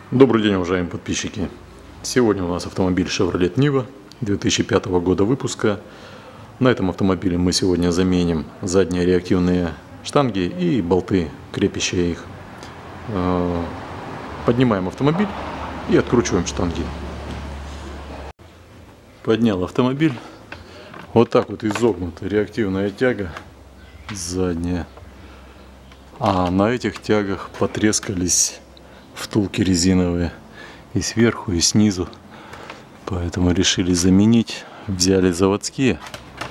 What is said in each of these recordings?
Добрый день, уважаемые подписчики! Сегодня у нас автомобиль Chevrolet Niva 2005 года выпуска. На этом автомобиле мы сегодня заменим задние реактивные штанги и болты, крепящие их. Поднимаем автомобиль и откручиваем штанги. Поднял автомобиль. Вот так вот изогнута реактивная тяга задняя. А на этих тягах потрескались втулки резиновые и сверху, и снизу. Поэтому решили заменить. Взяли заводские.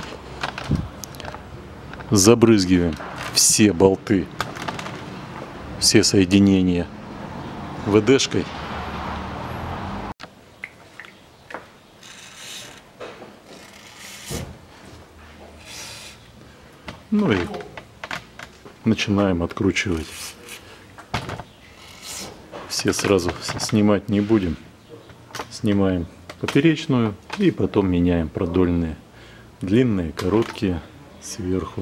Забрызгиваем все болты, все соединения ВДшкой. Ну и начинаем откручивать. Все сразу снимать не будем. Снимаем поперечную и потом меняем продольные. Длинные, короткие сверху.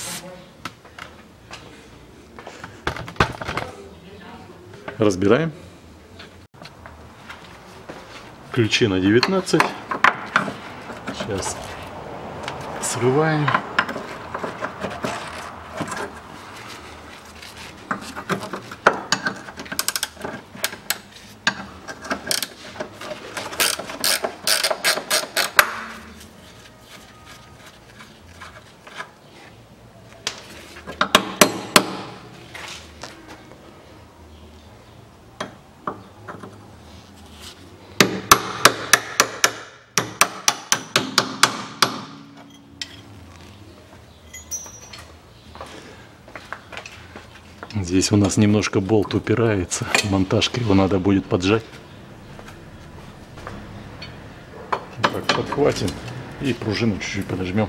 Разбираем. Ключи на 19. Сейчас срываем. Здесь у нас немножко болт упирается, монтажкой его надо будет поджать. Так, подхватим и пружину чуть-чуть подожмем.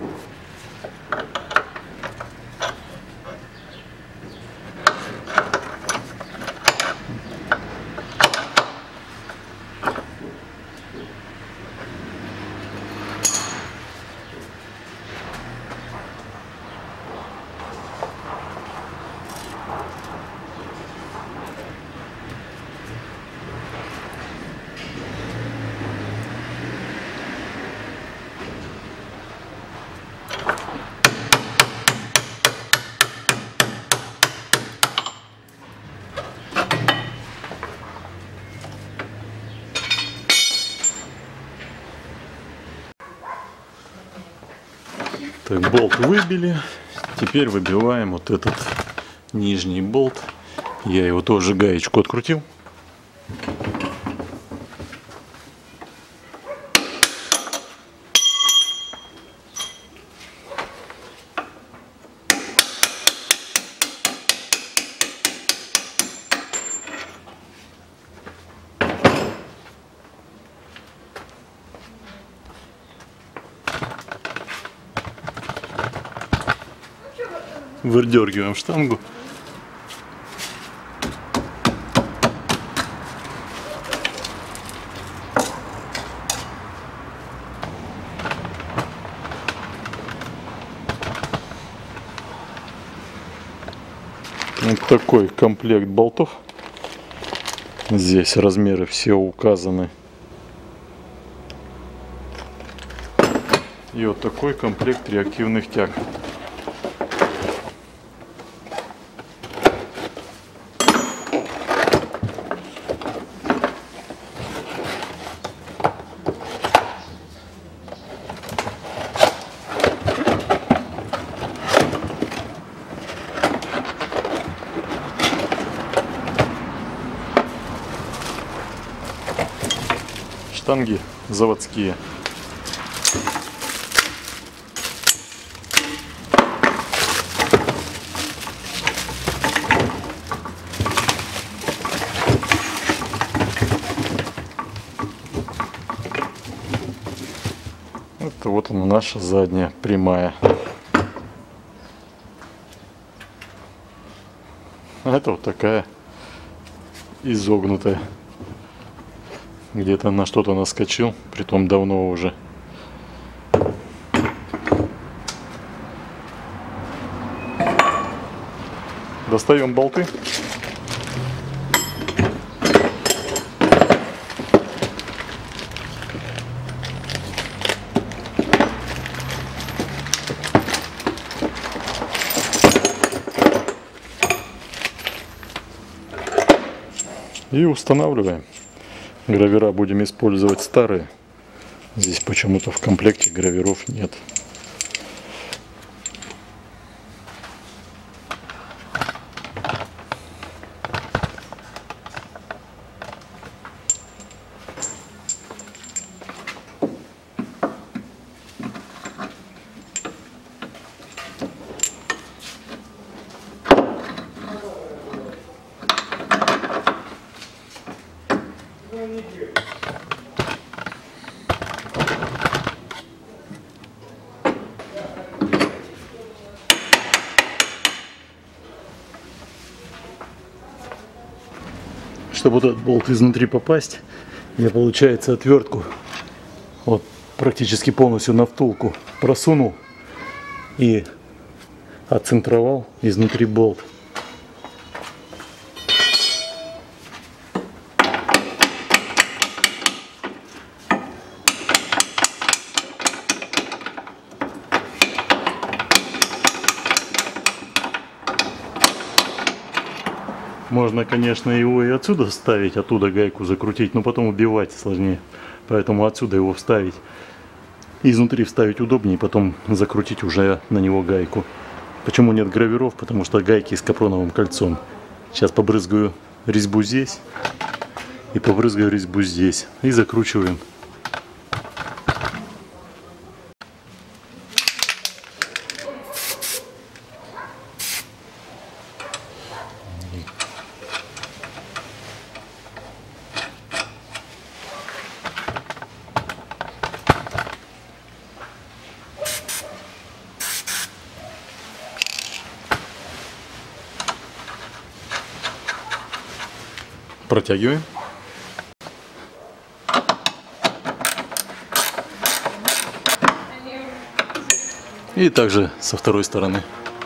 Так, болт выбили. Теперь выбиваем вот этот нижний болт. Я его тоже гаечку открутил. Выдергиваем штангу. Вот такой комплект болтов. Здесь размеры все указаны. И вот такой комплект реактивных тяг. Штанги заводские. Это вот она, наша задняя прямая. А это вот такая изогнутая. Где-то на что-то наскочил, притом давно уже. Достаем болты. И устанавливаем. Гравера будем использовать старые. Здесь почему-то в комплекте гравиров нет. Чтобы вот этот болт изнутри попасть, я, получается, отвертку вот практически полностью на втулку просунул и отцентровал изнутри болт. Можно, конечно, его и отсюда вставить, оттуда гайку закрутить, но потом убивать сложнее. Поэтому отсюда его вставить. Изнутри вставить удобнее, потом закрутить уже на него гайку. Почему нет гравиров? Потому что гайки с капроновым кольцом. Сейчас побрызгаю резьбу здесь и побрызгаю резьбу здесь. И закручиваем. Протягиваем. И также со второй стороны.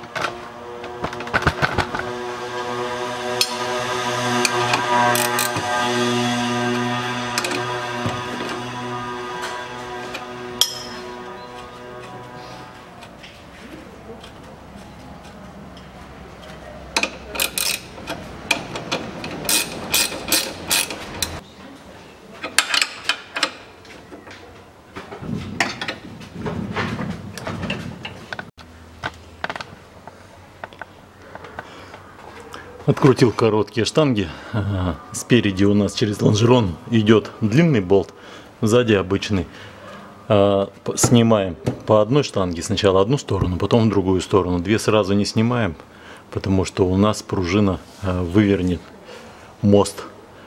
Открутил короткие штанги. Спереди у нас через лонжерон идет длинный болт, сзади обычный. Снимаем по одной штанге, сначала одну сторону, потом в другую сторону. Две сразу не снимаем, потому что у нас пружина вывернет мост.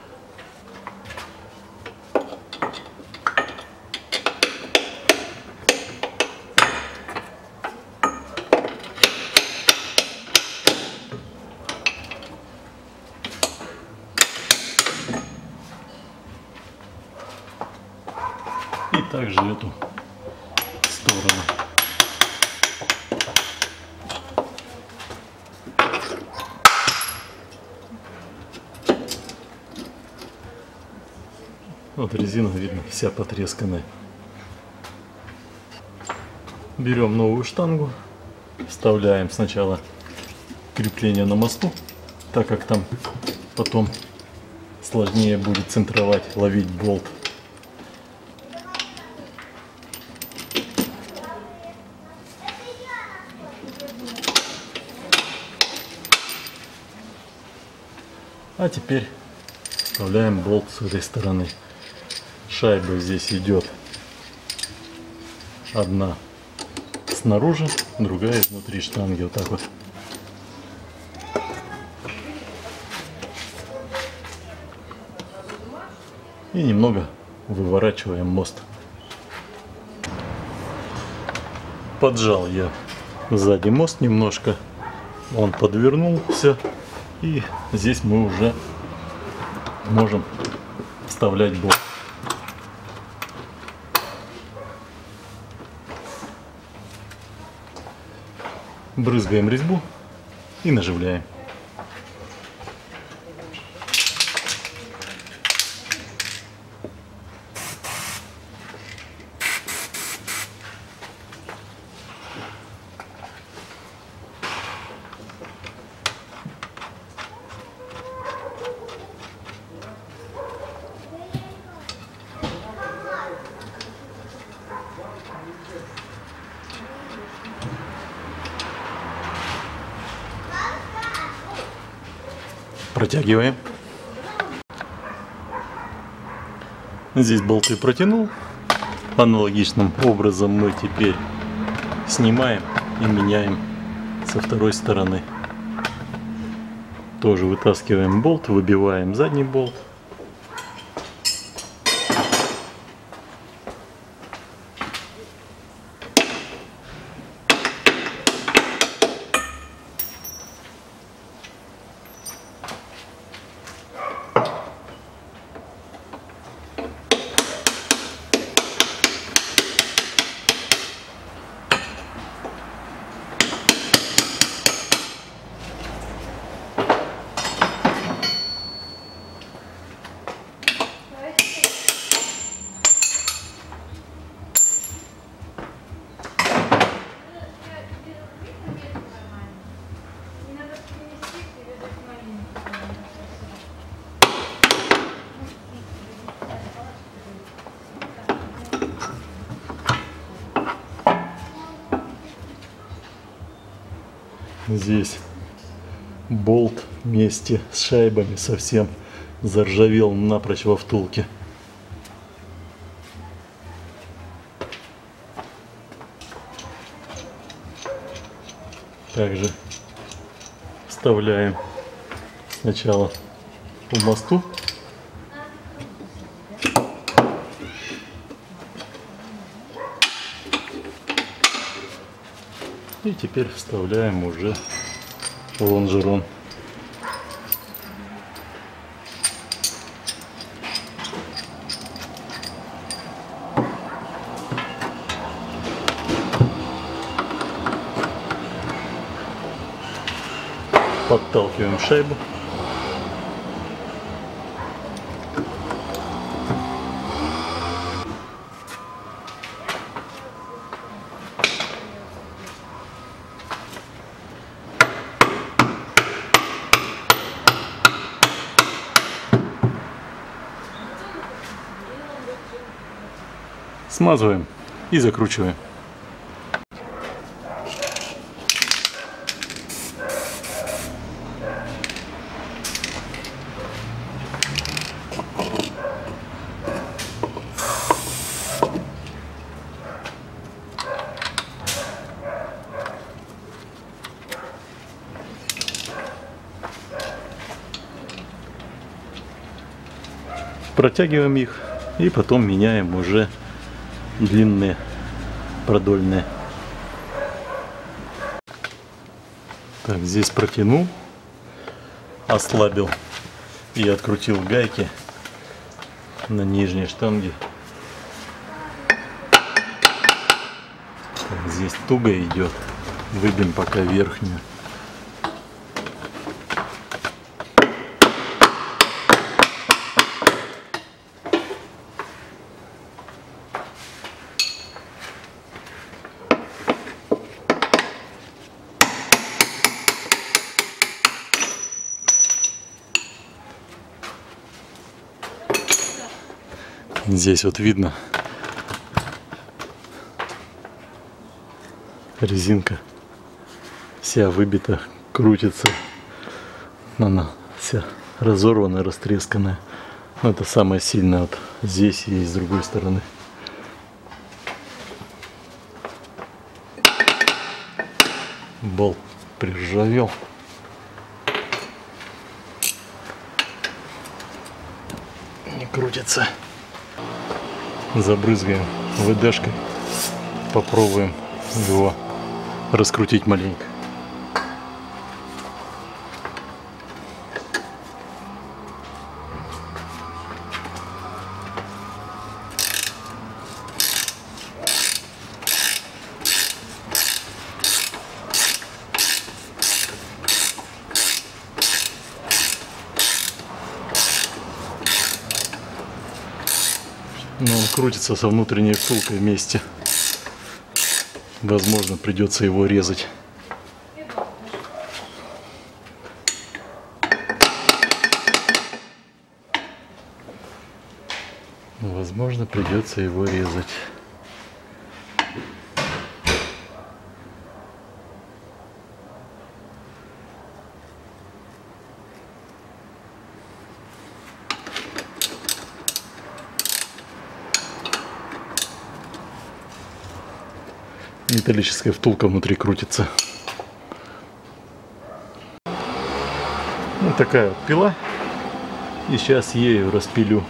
И также эту сторону. Вот резина, видно, вся потресканная. Берем новую штангу, вставляем сначала крепление на мосту, так как там потом сложнее будет центровать, ловить болт. А теперь вставляем болт с этой стороны. Шайба здесь идет одна снаружи, другая изнутри штанги. Вот так вот. И немного выворачиваем мост. Поджал я сзади мост немножко. Он подвернулся. И здесь мы уже можем вставлять болт. Брызгаем резьбу и наживляем. Протягиваем. Здесь болты протянул. Аналогичным образом мы теперь снимаем и меняем со второй стороны. Тоже вытаскиваем болт, выбиваем задний болт. Здесь болт вместе с шайбами совсем заржавел напрочь во втулке. Также вставляем сначала по мосту. И теперь вставляем уже лонжерон. Подталкиваем шайбу. Смазываем и закручиваем. Протягиваем их и потом меняем уже длинные продольные. Так, здесь протянул, ослабил и открутил гайки на нижней штанге. Так, здесь туго идет, выбьем пока верхнюю. Здесь вот видно, резинка вся выбита, крутится, она вся разорванная, растресканная. Но это самое сильное вот здесь и с другой стороны. Болт приржавел. Не крутится. Забрызгаем ВДшкой, попробуем его раскрутить маленько. Но он крутится со внутренней втулкой вместе. Возможно, придется его резать. Возможно, придется его резать. металлическая втулка внутри крутится. Вот такая вот пила. И сейчас ею распилю.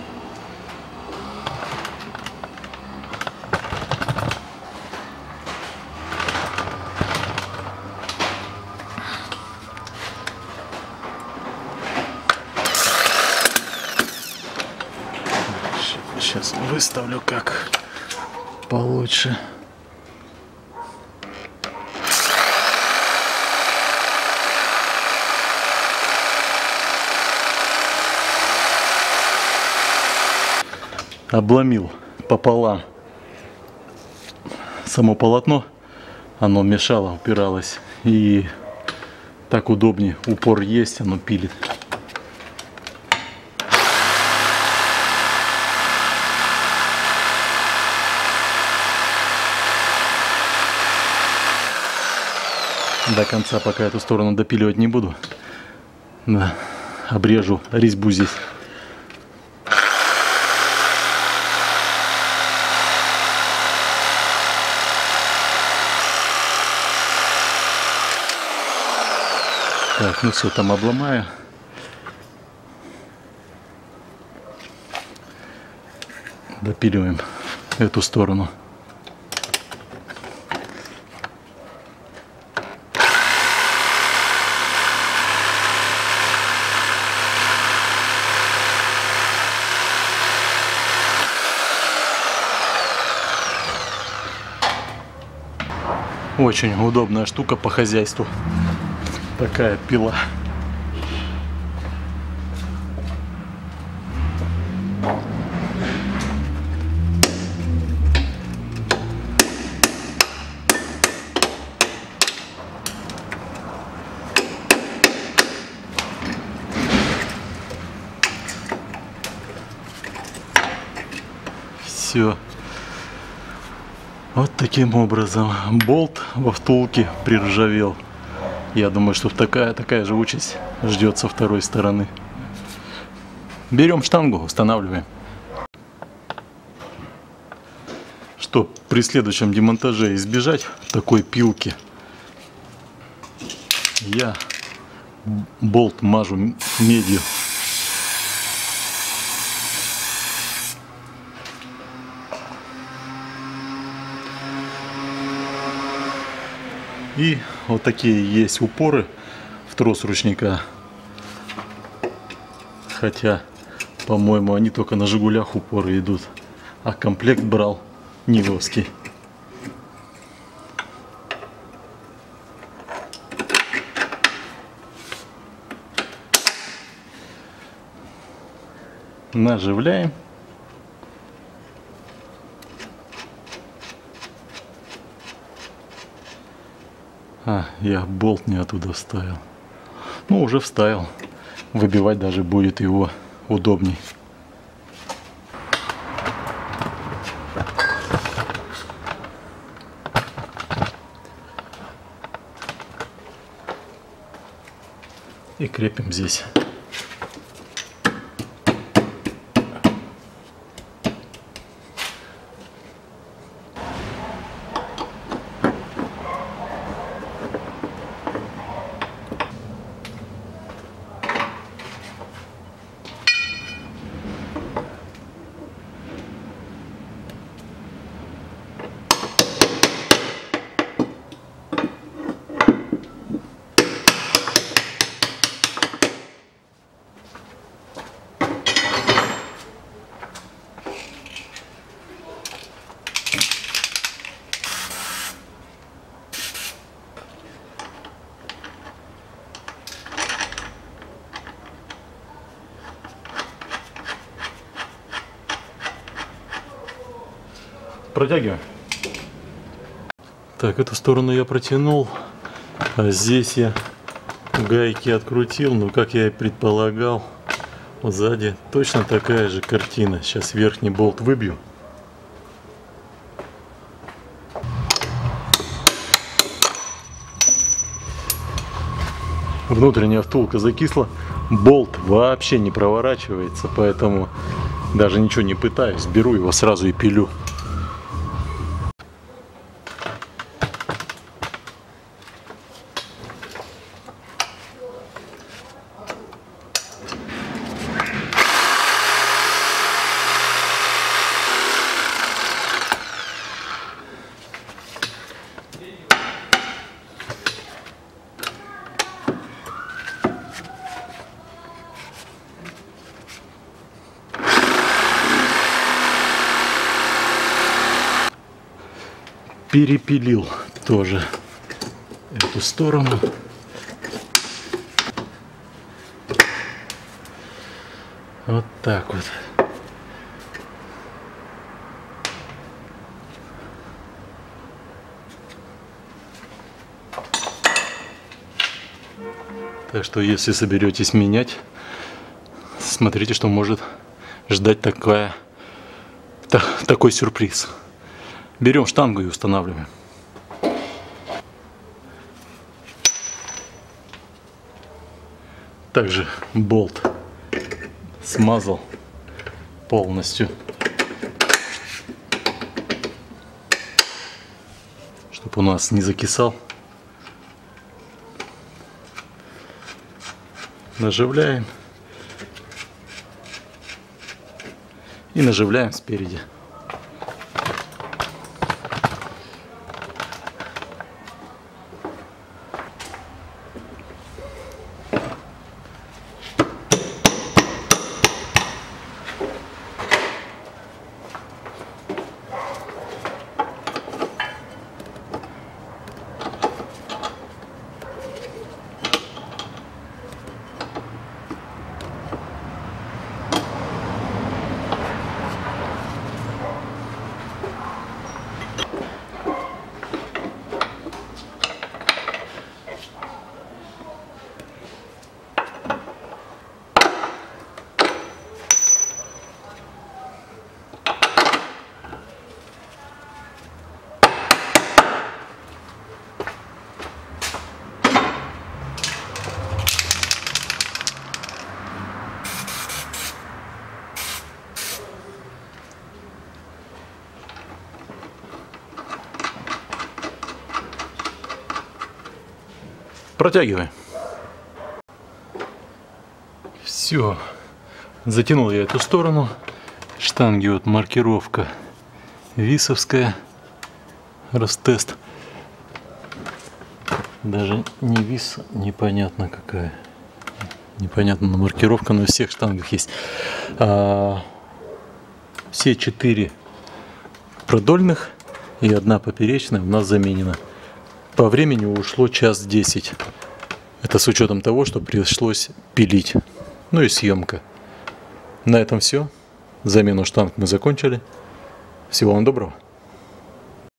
Сейчас выставлю как получше. Обломил пополам само полотно, оно мешало, упиралось, и так удобнее, упор есть, оно пилит. До конца пока эту сторону допиливать не буду, да, обрежу резьбу здесь. Так, ну все, там обломаю. Допиливаем эту сторону. Очень удобная штука по хозяйству. Такая пила. Все. Вот таким образом болт во втулке приржавел. Я думаю, что такая же участь ждет со второй стороны. Берем штангу, устанавливаем. Чтобы при следующем демонтаже избежать такой пилки, я болт мажу медью. И вот такие есть упоры в трос ручника. Хотя, по-моему, они только на Жигулях упоры идут. А комплект брал Нивовский. Наживляем. Я болт не оттуда вставил. Ну, уже вставил. Выбивать даже будет его удобней. И крепим здесь. Протягиваем. Так, эту сторону я протянул, а здесь я гайки открутил, но как я и предполагал, сзади точно такая же картина. Сейчас верхний болт выбью. Внутренняя втулка закисла, болт вообще не проворачивается, поэтому даже ничего не пытаюсь, беру его сразу и пилю. перепилил тоже эту сторону. Вот так вот. Так что, если соберетесь менять, смотрите, что может ждать такой сюрприз. Берем штангу и устанавливаем. Также болт смазал полностью, чтобы у нас не закисал. Наживляем и наживляем спереди. Протягиваем. Все. Затянул я эту сторону. Штанги вот маркировка висовская. Ростест. Даже не вис, непонятно какая. Непонятно маркировка, но в всех штангах есть. Все 4 продольных и 1 поперечная у нас заменена. По времени ушло 1:10. Это с учетом того, что пришлось пилить. Ну и съемка. На этом все. Замену штанг мы закончили. Всего вам доброго.